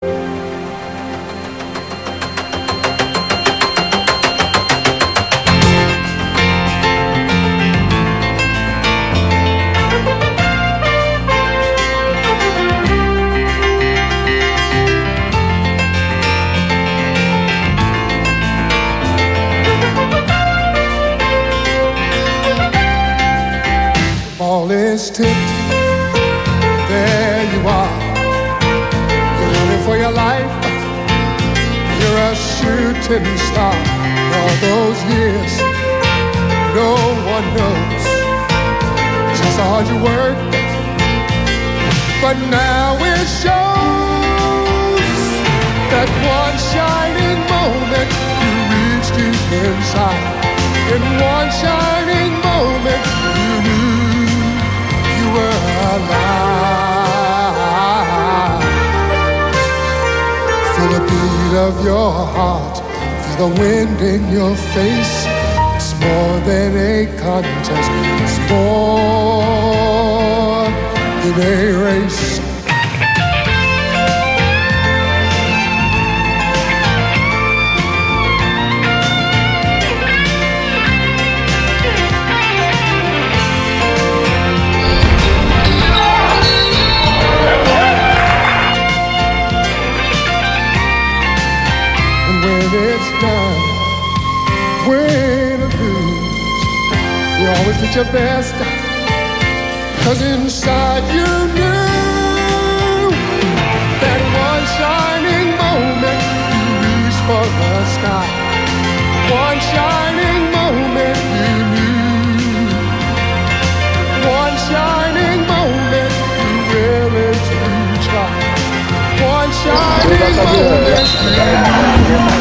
All is tipped, there you are. You're running for your life, you're a shooting star. All those years, no one knows just how hard you work, but now it shows that one shining moment you reached deep inside. In one shining moment you knew you were alive. Feel the beat of your heart, feel the wind in your face. It's more than a contest, it's more than a race. It's done, win or lose, you always did your best, 'cause inside you knew that one shining moment you reached for the sky. One shining moment you knew. One shining moment you really do try. One shining moment you knew.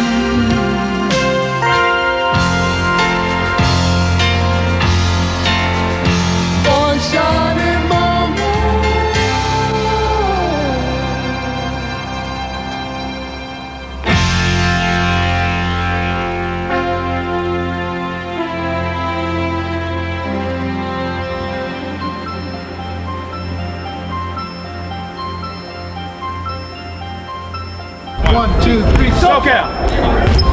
One, two, three, SoCal!